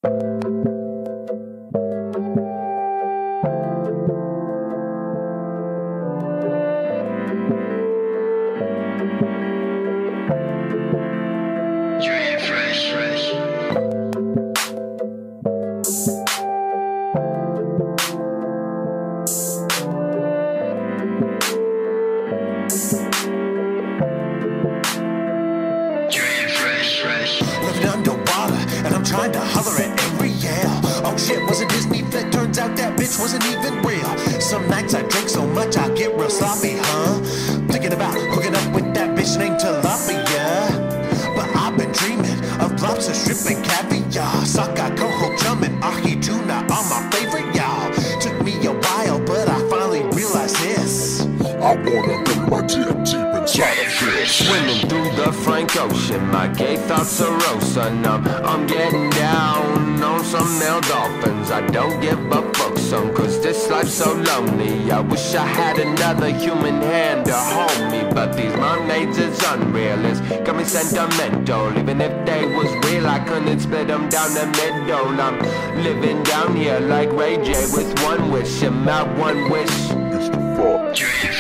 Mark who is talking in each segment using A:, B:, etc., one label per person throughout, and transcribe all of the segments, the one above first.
A: Living underwater, and I'm trying to holler at Ariel. Oh shit, was a Disney flick? Turns out that bitch wasn't even real. Some nights I drink so much I get real sloppy, huh? Thinking about hooking up with that bitch named Tilapia. But I've been dreaming of lobster, shrimp, and caviar. Sockeye, coho, chum, and tuna are my favorite, y'all. Took me a while, but I finally realized this.
B: I wanna bury my tip deep inside a fish.
C: Swimming through the Frank Ocean, my gay thoughts are rosing. I'm getting down on some male dolphins. I don't give a fuck some, cause this life's so lonely. I wish I had another human hand to hold me, but these mermaids is unreal. It's got me sentimental. Even if they was real, I couldn't split them down the middle. I'm living down here like Ray J with one wish, and my one wish
B: It's the fuck.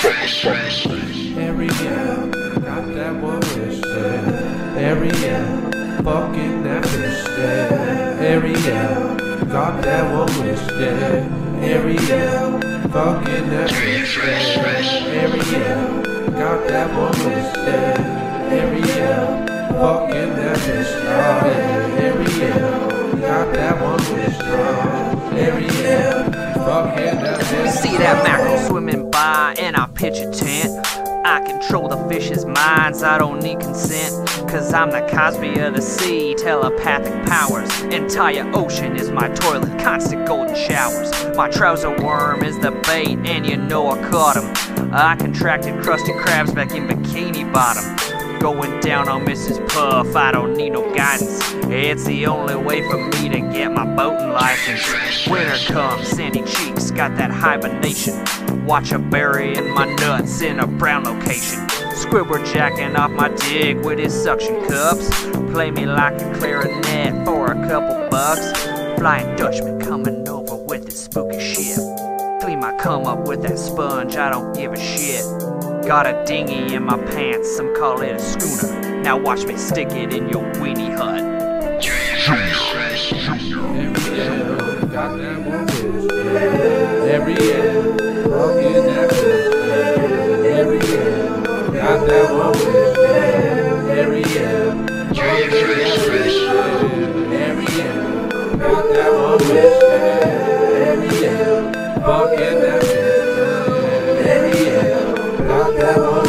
D: Ariel, got that one wish there. Ariel, fucking that fish there. Ariel, got that one wish there. Ariel, fucking that fish there. Ariel, got that one wish there. Ariel, fucking that fish there. Ariel, got that one wish there. Ariel, fucking that fish.
E: See that mackerel swimming by and I pitch a tent. I control the fish's minds, I don't need consent. Cause I'm the Cosby of the sea, telepathic powers. Entire ocean is my toilet, constant golden showers. My trouser worm is the bait, and you know I caught him. I contracted crusty crabs back in Bikini Bottom. Going down on Mrs. Puff, I don't need no guidance. It's the only way for me to get my boating license. Winter comes, sandy cheeks, got that hibernation. Watch her burying my nuts in a brown location. Squidward jacking off my dick with his suction cups. Play me like a clarinet for a couple bucks. Flying Dutchman coming over with his spooky shit. Clean my cum up with that sponge, I don't give a shit. Got a dinghy in my pants, some call it a schooner. Now watch me stick it in your weenie hut.
D: Ariel, got that one wish there. Ariel, fucking that fish there. Ariel, got that one wish there. Ariel, fucking that fish there. Ariel, got that one wish there. Ariel, fucking that fish there. Ariel, got that one